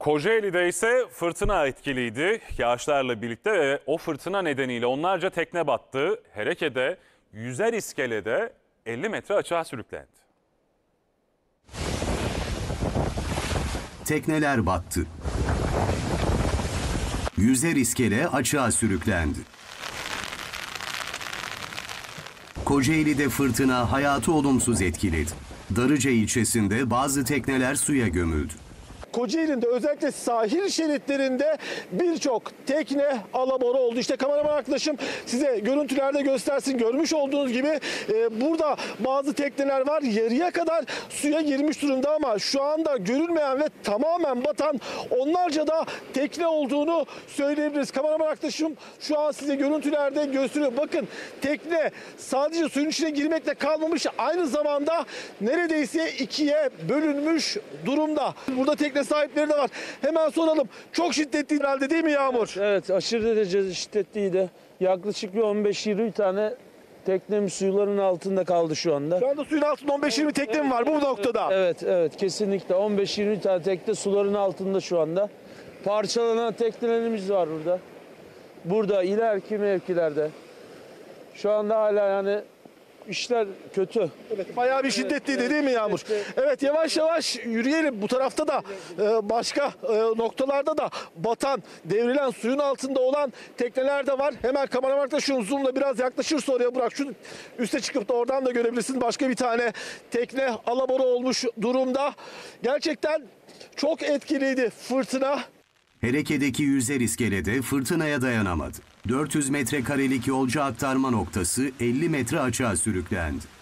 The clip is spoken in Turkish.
Kocaeli'de ise fırtına etkiliydi. Yağışlarla birlikte ve o fırtına nedeniyle onlarca tekne battı. Hereke'de yüzer iskelede 50 metre açığa sürüklendi. Tekneler battı. Yüzer iskele açığa sürüklendi. Kocaeli'de fırtına hayatı olumsuz etkiledi. Darıca ilçesinde bazı tekneler suya gömüldü. Kocaeli'nde özellikle sahil şeritlerinde birçok tekne alabora oldu. İşte kameraman arkadaşım size görüntülerde göstersin. Görmüş olduğunuz gibi burada bazı tekneler var. Yarıya kadar suya girmiş durumda ama şu anda görülmeyen ve tamamen batan onlarca da tekne olduğunu söyleyebiliriz. Kameraman arkadaşım şu an size görüntülerde gösteriyor. Bakın tekne sadece suyun içine girmekle kalmamış. Aynı zamanda neredeyse ikiye bölünmüş durumda. Burada tekne sahipleri de var. Hemen soralım. Çok şiddetli herhalde değil mi Yağmur? Evet, aşırı derecede şiddetliydi. Yaklaşık bir 15-20 tane teknem suların altında kaldı şu anda. Şu anda suyun altında 15-20 tekne mi var bu noktada? Evet, kesinlikle 15-20 tane tekne suların altında şu anda. Parçalanan teknelerimiz var burada. Burada ileriki mevkilerde. Şu anda hala yani işler kötü. Evet, bayağı bir şiddetliydi değil mi Yağmur? Evet, yavaş yavaş yürüyelim. Bu tarafta da başka noktalarda da batan, devrilen suyun altında olan tekneler de var. Hemen kameraman arkadaşım zoom'la biraz yaklaşırsa oraya bırak. Şu üste çıkıp da oradan da görebilirsin. Başka bir tane tekne alabora olmuş durumda. Gerçekten çok etkiliydi fırtına. Hereke'deki yüzer iskelede fırtınaya dayanamadı. 400 metrekarelik yolcu aktarma noktası 50 metre açığa sürüklendi.